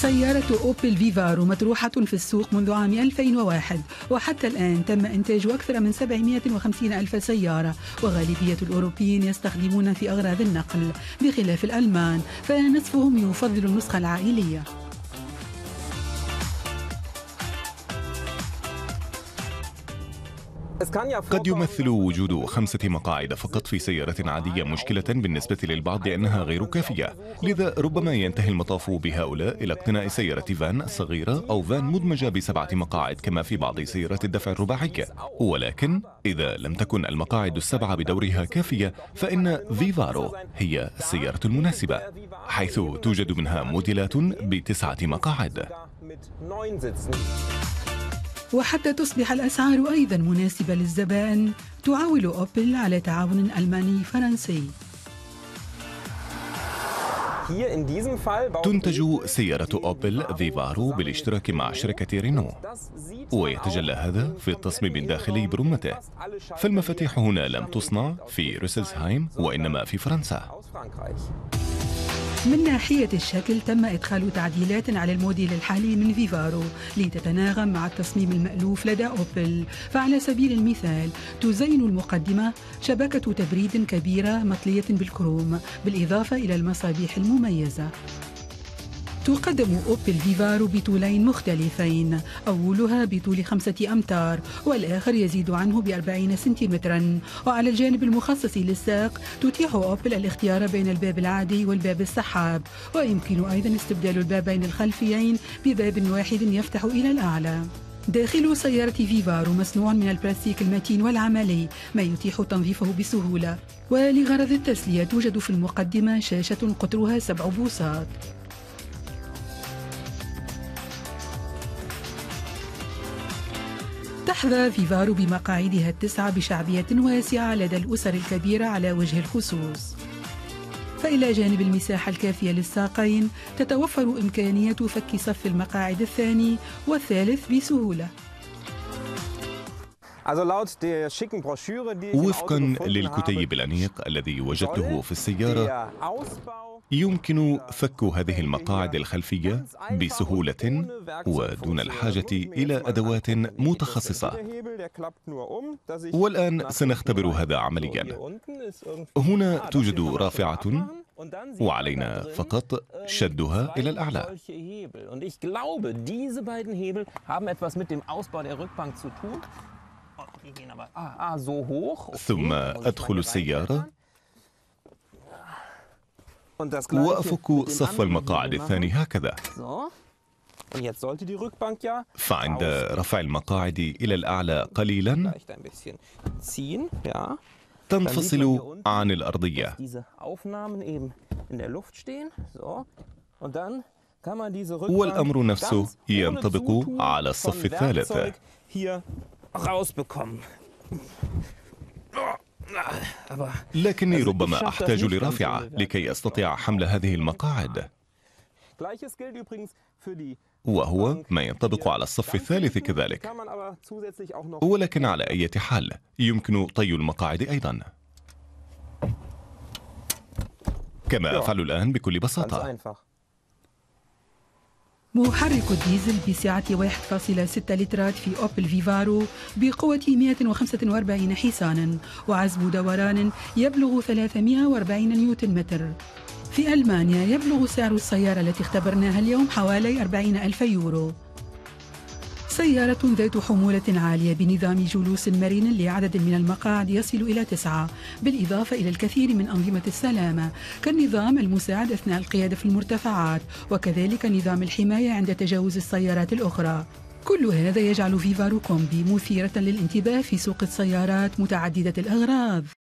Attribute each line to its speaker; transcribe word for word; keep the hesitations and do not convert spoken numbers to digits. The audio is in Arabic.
Speaker 1: سيارة أوبل فيفارو مطروحة في السوق منذ عام ألفين وواحد، وحتى الآن تم إنتاج أكثر من سبعمائة وخمسين ألف سيارة، وغالبية الأوروبيين يستخدمون في أغراض النقل بخلاف الألمان فنصفهم يفضل النسخة العائلية.
Speaker 2: قد يمثل وجود خمسة مقاعد فقط في سيارة عادية مشكلة بالنسبة للبعض لأنها غير كافية، لذا ربما ينتهي المطاف بهؤلاء إلى اقتناء سيارة فان صغيرة أو فان مدمجة بسبعة مقاعد كما في بعض سيارات الدفع الرباعي. ولكن إذا لم تكن المقاعد السبعة بدورها كافية فإن فيفارو هي السيارة المناسبة، حيث توجد منها موديلات بتسعة مقاعد.
Speaker 1: وحتى تصبح الأسعار أيضا مناسبة للزبائن، تعول أوبل على تعاون ألماني فرنسي.
Speaker 2: تنتج سيارة أوبل فيفارو بالاشتراك مع شركة رينو، ويتجلى هذا في التصميم الداخلي برمته، فالمفاتيح هنا لم تصنع في روسلزهايم وإنما في فرنسا.
Speaker 1: من ناحية الشكل تم إدخال تعديلات على الموديل الحالي من فيفارو لتتناغم مع التصميم المألوف لدى أوبل، فعلى سبيل المثال تزين المقدمة شبكة تبريد كبيرة مطلية بالكروم بالإضافة إلى المصابيح المميزة. تقدم أوبل فيفارو بطولين مختلفين، أولها بطول خمسة أمتار والآخر يزيد عنه بأربعين سنتيمترا، وعلى الجانب المخصص للساق تتيح أوبل الاختيار بين الباب العادي والباب السحاب، ويمكن أيضا استبدال البابين الخلفيين بباب واحد يفتح إلى الأعلى. داخل سيارة فيفارو مصنوع من البلاستيك المتين والعملي ما يتيح تنظيفه بسهولة، ولغرض التسلية توجد في المقدمة شاشة قطرها سبع بوصات. تحظى فيفارو بمقاعدها التسعة بشعبية واسعة لدى الأسر الكبيرة على وجه الخصوص، فإلى جانب المساحة الكافية للساقين تتوفر إمكانية فك صف المقاعد الثاني والثالث بسهولة.
Speaker 2: وفقا للكتيب الأنيق الذي وجدته في السيارة، يمكن فك هذه المقاعد الخلفية بسهولة ودون الحاجة إلى أدوات متخصصة، والآن سنختبر هذا عمليا. هنا توجد رافعة وعلينا فقط شدها إلى الأعلى، ثم أدخل السيارة وأفك صف المقاعد الثاني هكذا، فعند رفع المقاعد إلى الأعلى قليلا تنفصل عن الأرضية، والأمر نفسه ينطبق على الصف الثالث. لكني ربما أحتاج لرافعة لكي أستطيع حمل هذه المقاعد، وهو ما ينطبق على الصف الثالث كذلك، ولكن على أي حال يمكن طي المقاعد أيضا، كما أفعل الآن بكل بساطة.
Speaker 1: محرك الديزل بسعة واحد فاصلة ستة لترات في أوبل فيفارو بقوة مئة وخمسة وأربعين حصانا وعزم دوران يبلغ ثلاثمئة وأربعين نيوتن متر. في ألمانيا يبلغ سعر السيارة التي اختبرناها اليوم حوالي أربعين ألف يورو. سيارة ذات حمولة عالية بنظام جلوس مرن لعدد من المقاعد يصل إلى تسعة، بالإضافة إلى الكثير من أنظمة السلامة كالنظام المساعد أثناء القيادة في المرتفعات، وكذلك نظام الحماية عند تجاوز السيارات الأخرى. كل هذا يجعل فيفارو كومبي مثيرة للانتباه في سوق السيارات متعددة الأغراض.